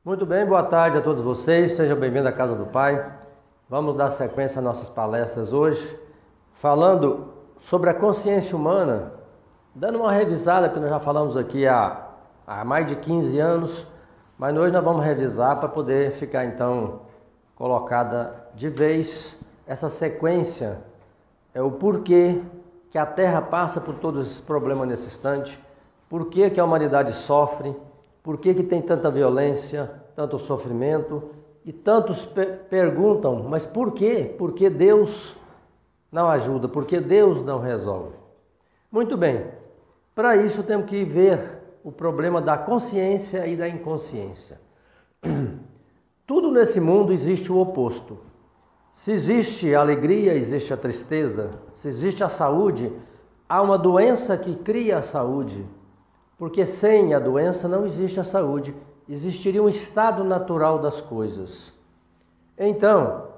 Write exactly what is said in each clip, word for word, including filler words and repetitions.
Muito bem, boa tarde a todos vocês, sejam bem-vindos à Casa do Pai. Vamos dar sequência às nossas palestras hoje, falando sobre a consciência humana, dando uma revisada, que nós já falamos aqui há, há mais de quinze anos, mas hoje nós vamos revisar para poder ficar então colocada de vez essa sequência, é o porquê que a Terra passa por todos esses problemas nesse instante, porquê que a humanidade sofre, por que que tem tanta violência, tanto sofrimento, e tantos per perguntam, mas por quê? Por que Deus não ajuda? Por que Deus não resolve? Muito bem, para isso temos que ver o problema da consciência e da inconsciência. Tudo nesse mundo existe o oposto. Se existe a alegria, existe a tristeza. Se existe a saúde, há uma doença que cria a saúde. Porque sem a doença não existe a saúde, existiria um estado natural das coisas. Então,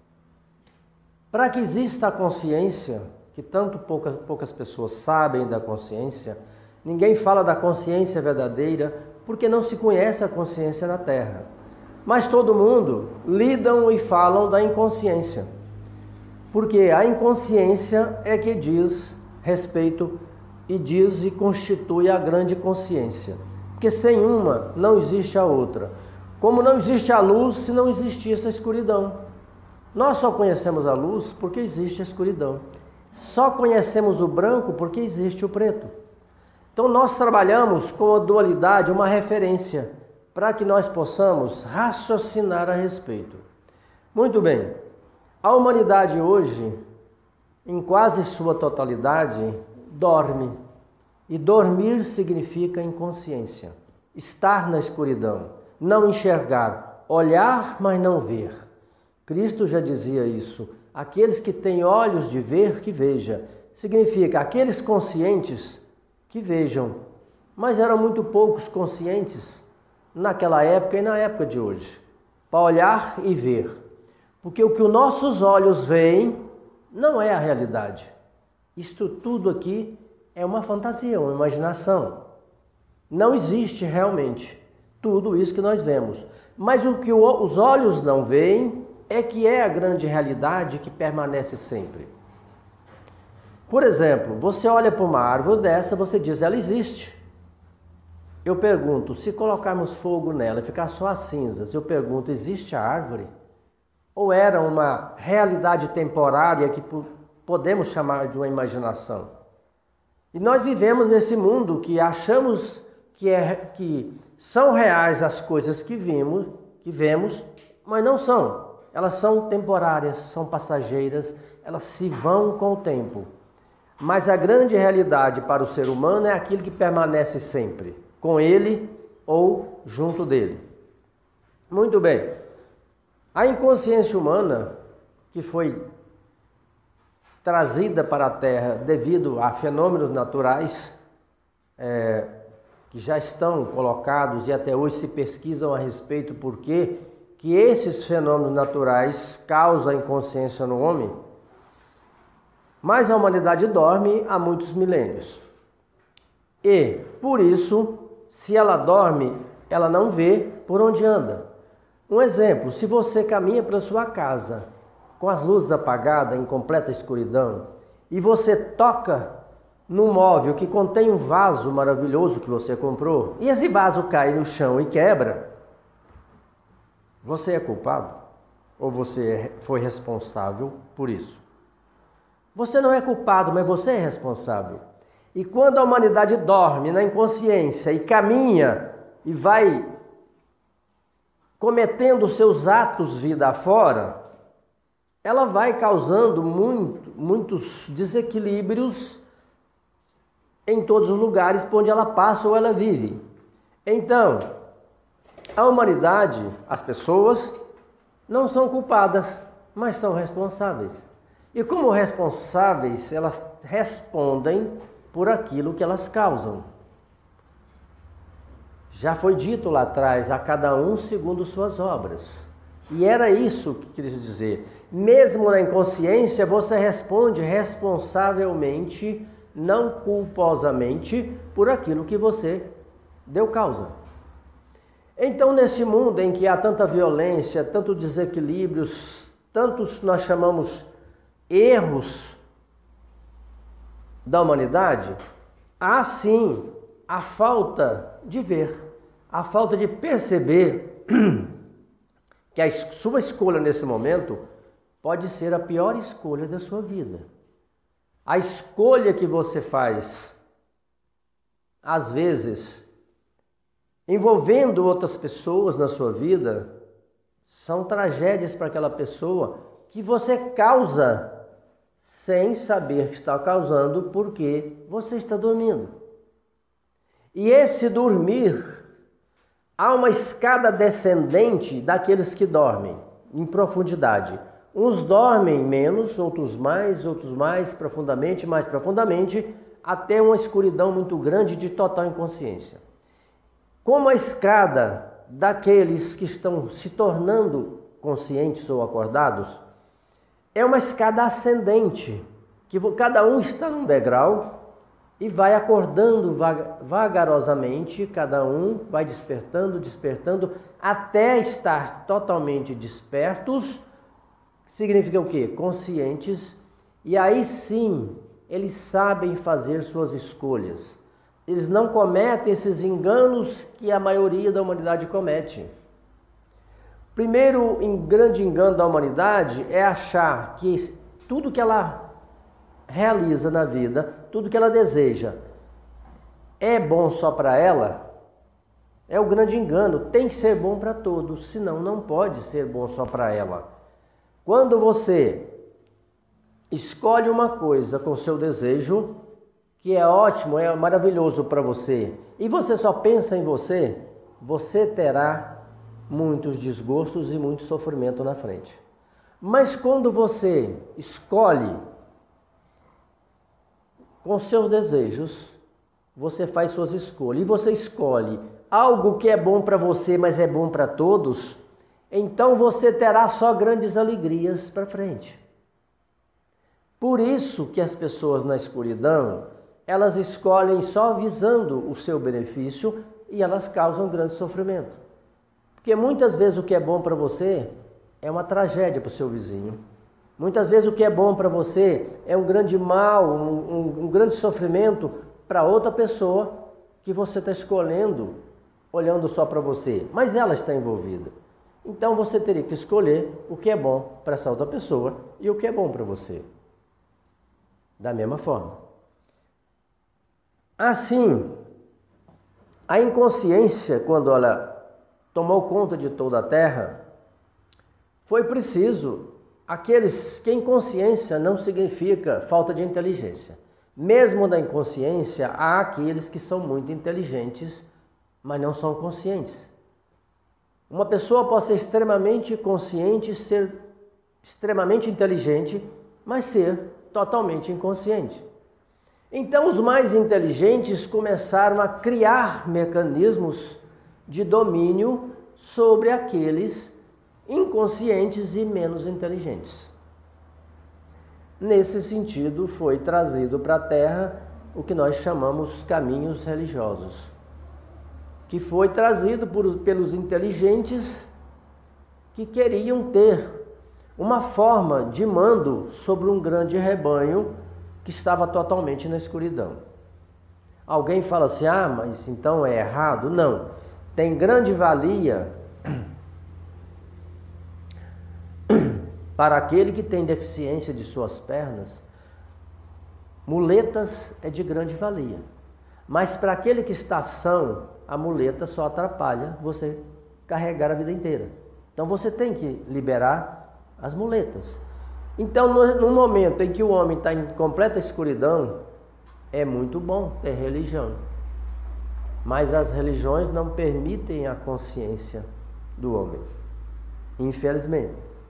para que exista a consciência, que tanto poucas, poucas pessoas sabem da consciência, ninguém fala da consciência verdadeira, porque não se conhece a consciência na Terra. Mas todo mundo lidam e falam da inconsciência, porque a inconsciência é que diz respeito e diz e constitui a grande consciência. Porque sem uma não existe a outra. Como não existe a luz se não existisse a escuridão. Nós só conhecemos a luz porque existe a escuridão. Só conhecemos o branco porque existe o preto. Então nós trabalhamos com a dualidade, uma referência, para que nós possamos raciocinar a respeito. Muito bem, a humanidade hoje, em quase sua totalidade, dorme. E dormir significa inconsciência, estar na escuridão, não enxergar, olhar, mas não ver. Cristo já dizia isso. Aqueles que têm olhos de ver, que veja. Significa aqueles conscientes que vejam. Mas eram muito poucos conscientes naquela época e na época de hoje, para olhar e ver. Porque o que os nossos olhos veem não é a realidade. Isto tudo aqui é uma fantasia, uma imaginação. Não existe realmente tudo isso que nós vemos. Mas o que os olhos não veem é que é a grande realidade que permanece sempre. Por exemplo, você olha para uma árvore dessa, você diz, ela existe. Eu pergunto, se colocarmos fogo nela e ficar só as cinzas, eu pergunto, existe a árvore? Ou era uma realidade temporária que podemos chamar de uma imaginação? E nós vivemos nesse mundo que achamos que, é, que são reais as coisas que vimos, que vemos, mas não são. Elas são temporárias, são passageiras, elas se vão com o tempo. Mas a grande realidade para o ser humano é aquilo que permanece sempre, com ele ou junto dele. Muito bem. A inconsciência humana, que foi trazida para a Terra devido a fenômenos naturais é, que já estão colocados e até hoje se pesquisam a respeito por que que esses fenômenos naturais causam inconsciência no homem, mas a humanidade dorme há muitos milênios. E, por isso, se ela dorme, ela não vê por onde anda. Um exemplo, se você caminha pela sua casa com as luzes apagadas, em completa escuridão, e você toca num móvel que contém um vaso maravilhoso que você comprou, e esse vaso cai no chão e quebra, você é culpado? Ou você foi responsável por isso? Você não é culpado, mas você é responsável. E quando a humanidade dorme na inconsciência e caminha e vai cometendo seus atos vida afora, ela vai causando muito, muitos desequilíbrios em todos os lugares por onde ela passa ou ela vive. Então, a humanidade, as pessoas, não são culpadas, mas são responsáveis. E como responsáveis, elas respondem por aquilo que elas causam. Já foi dito lá atrás, a cada um segundo suas obras. E era isso que queria dizer. Mesmo na inconsciência, você responde responsavelmente, não culposamente, por aquilo que você deu causa. Então, nesse mundo em que há tanta violência, tantos desequilíbrios, tantos nós chamamos erros da humanidade, há sim a falta de ver, a falta de perceber que a sua escolha nesse momento pode ser a pior escolha da sua vida. A escolha que você faz, às vezes, envolvendo outras pessoas na sua vida, são tragédias para aquela pessoa que você causa sem saber que está causando porque você está dormindo. E esse dormir, há uma escada descendente daqueles que dormem em profundidade. Uns dormem menos, outros mais, outros mais profundamente, mais profundamente, até uma escuridão muito grande de total inconsciência. Como a escada daqueles que estão se tornando conscientes ou acordados, é uma escada ascendente, que cada um está num degrau e vai acordando vagarosamente, cada um vai despertando, despertando, até estar totalmente despertos. Significa o quê? Conscientes. E aí sim, eles sabem fazer suas escolhas. Eles não cometem esses enganos que a maioria da humanidade comete. Primeiro grande engano da humanidade é achar que tudo que ela realiza na vida, tudo que ela deseja, é bom só para ela. É o grande engano. Tem que ser bom para todos, senão não pode ser bom só para ela. Quando você escolhe uma coisa com seu desejo, que é ótimo, é maravilhoso para você, e você só pensa em você, você terá muitos desgostos e muito sofrimento na frente. Mas quando você escolhe com seus desejos, você faz suas escolhas, e você escolhe algo que é bom para você, mas é bom para todos, então você terá só grandes alegrias para frente. Por isso que as pessoas na escuridão, elas escolhem só visando o seu benefício e elas causam grande sofrimento. Porque muitas vezes o que é bom para você é uma tragédia para o seu vizinho. Muitas vezes o que é bom para você é um grande mal, um, um, um grande sofrimento para outra pessoa que você está escolhendo, olhando só para você, mas ela está envolvida. Então você teria que escolher o que é bom para essa outra pessoa e o que é bom para você. Da mesma forma. Assim, a inconsciência, quando ela tomou conta de toda a Terra, foi preciso aqueles que inconsciência não significa falta de inteligência. Mesmo na inconsciência, há aqueles que são muito inteligentes, mas não são conscientes. Uma pessoa pode ser extremamente consciente, ser extremamente inteligente, mas ser totalmente inconsciente. Então, os mais inteligentes começaram a criar mecanismos de domínio sobre aqueles inconscientes e menos inteligentes. Nesse sentido, foi trazido para a Terra o que nós chamamos caminhos religiosos, que foi trazido por, pelos inteligentes que queriam ter uma forma de mando sobre um grande rebanho que estava totalmente na escuridão. Alguém fala assim, ah, mas então é errado? Não. Tem grande valia para aquele que tem deficiência de suas pernas. Muletas é de grande valia. Mas para aquele que está são, a muleta só atrapalha você carregar a vida inteira. Então você tem que liberar as muletas. Então, no, no momento em que o homem está em completa escuridão, é muito bom ter religião. Mas as religiões não permitem a consciência do homem. Infelizmente.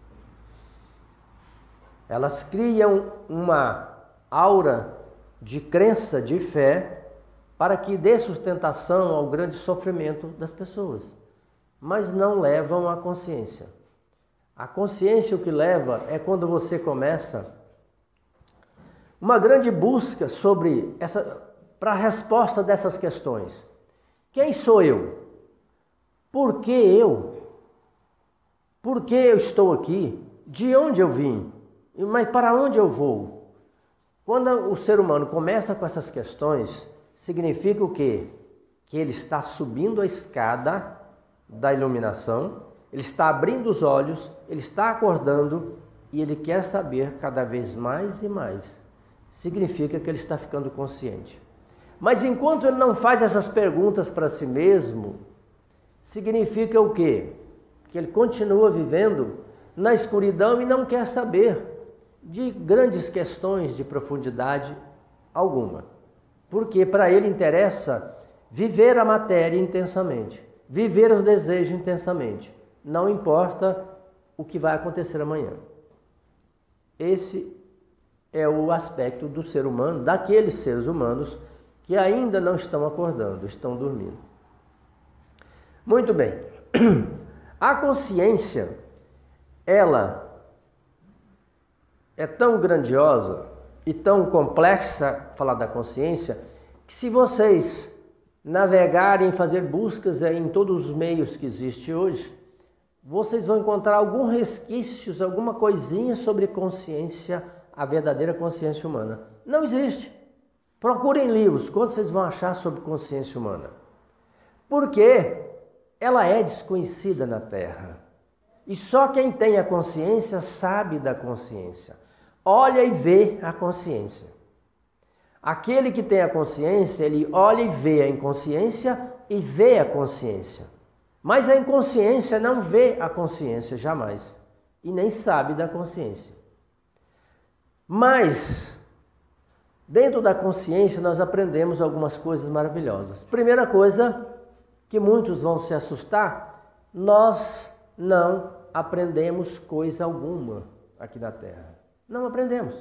Elas criam uma aura de crença, de fé, para que dê sustentação ao grande sofrimento das pessoas. Mas não levam à consciência. A consciência o que leva é quando você começa uma grande busca sobre essa, para a resposta dessas questões. Quem sou eu? Por que eu? Por que eu estou aqui? De onde eu vim? Mas para onde eu vou? Quando o ser humano começa com essas questões, significa o quê? Que ele está subindo a escada da iluminação, ele está abrindo os olhos, ele está acordando e ele quer saber cada vez mais e mais. Significa que ele está ficando consciente. Mas enquanto ele não faz essas perguntas para si mesmo, significa o quê? Que ele continua vivendo na escuridão e não quer saber de grandes questões de profundidade alguma. Porque para ele interessa viver a matéria intensamente, viver os desejos intensamente. Não importa o que vai acontecer amanhã. Esse é o aspecto do ser humano, daqueles seres humanos que ainda não estão acordando, estão dormindo. Muito bem. A consciência, ela é tão grandiosa e tão complexa, falar da consciência, que se vocês navegarem, fazer buscas em todos os meios que existem hoje, vocês vão encontrar algum resquícios, alguma coisinha sobre consciência, a verdadeira consciência humana. Não existe. Procurem livros, quantos vocês vão achar sobre consciência humana? Porque ela é desconhecida na Terra. E só quem tem a consciência sabe da consciência. Olha e vê a consciência. Aquele que tem a consciência, ele olha e vê a inconsciência e vê a consciência. Mas a inconsciência não vê a consciência jamais. E nem sabe da consciência. Mas, dentro da consciência, nós aprendemos algumas coisas maravilhosas. Primeira coisa, que muitos vão se assustar, nós não aprendemos coisa alguma aqui na Terra. Não aprendemos.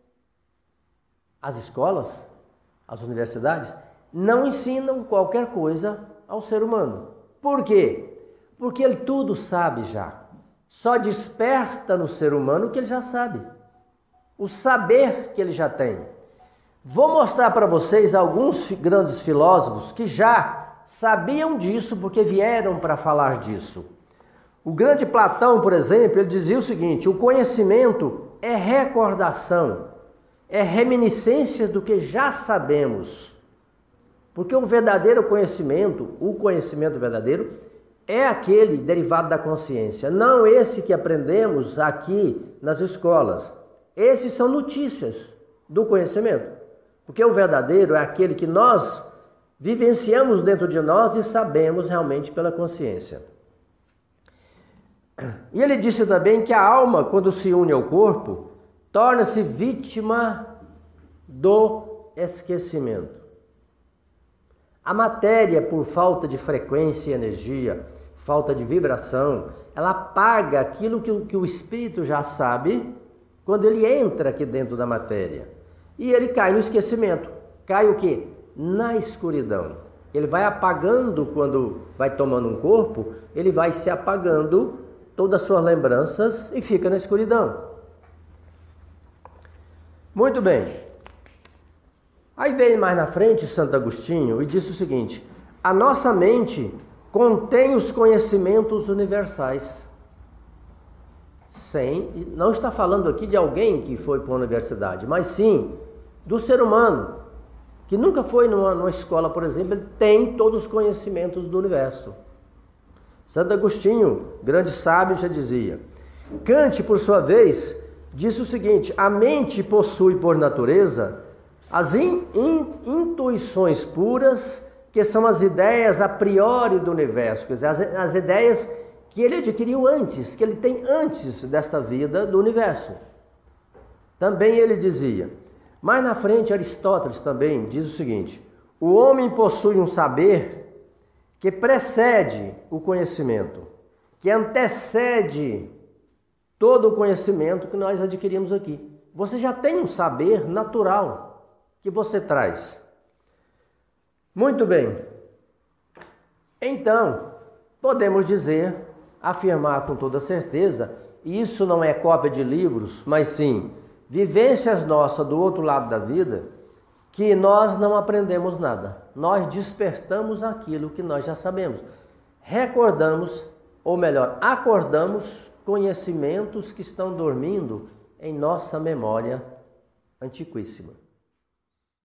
As escolas, as universidades, não ensinam qualquer coisa ao ser humano. Por quê? Porque ele tudo sabe já. Só desperta no ser humano o que ele já sabe. O saber que ele já tem. Vou mostrar para vocês alguns grandes filósofos que já sabiam disso porque vieram para falar disso. O grande Platão, por exemplo, ele dizia o seguinte: o conhecimento é recordação, é reminiscência do que já sabemos. Porque o verdadeiro conhecimento, o conhecimento verdadeiro, é aquele derivado da consciência, não esse que aprendemos aqui nas escolas. Esses são notícias do conhecimento. Porque o verdadeiro é aquele que nós vivenciamos dentro de nós e sabemos realmente pela consciência. E ele disse também que a alma, quando se une ao corpo, torna-se vítima do esquecimento. A matéria, por falta de frequência e energia, falta de vibração, ela apaga aquilo que, que o espírito já sabe quando ele entra aqui dentro da matéria. E ele cai no esquecimento. Cai o quê? Na escuridão. Ele vai apagando quando vai tomando um corpo, ele vai se apagando todas as suas lembranças e fica na escuridão. Muito bem. Aí veio mais na frente Santo Agostinho e disse o seguinte: a nossa mente contém os conhecimentos universais. Sem, não está falando aqui de alguém que foi para a universidade, mas sim do ser humano, que nunca foi numa, numa escola, por exemplo, ele tem todos os conhecimentos do universo. Santo Agostinho, grande sábio, já dizia. Kant, por sua vez, disse o seguinte: a mente possui por natureza as in, in, intuições puras, que são as ideias a priori do universo, quer dizer, as, as ideias que ele adquiriu antes, que ele tem antes desta vida do universo. Também ele dizia, mais na frente Aristóteles também diz o seguinte: o homem possui um saber que precede o conhecimento, que antecede todo o conhecimento que nós adquirimos aqui. Você já tem um saber natural que você traz. Muito bem. Então, podemos dizer, afirmar com toda certeza, e isso não é cópia de livros, mas sim vivências nossas do outro lado da vida, que nós não aprendemos nada. Nós despertamos aquilo que nós já sabemos. recordamos, ou melhor, acordamos conhecimentos que estão dormindo em nossa memória antiquíssima.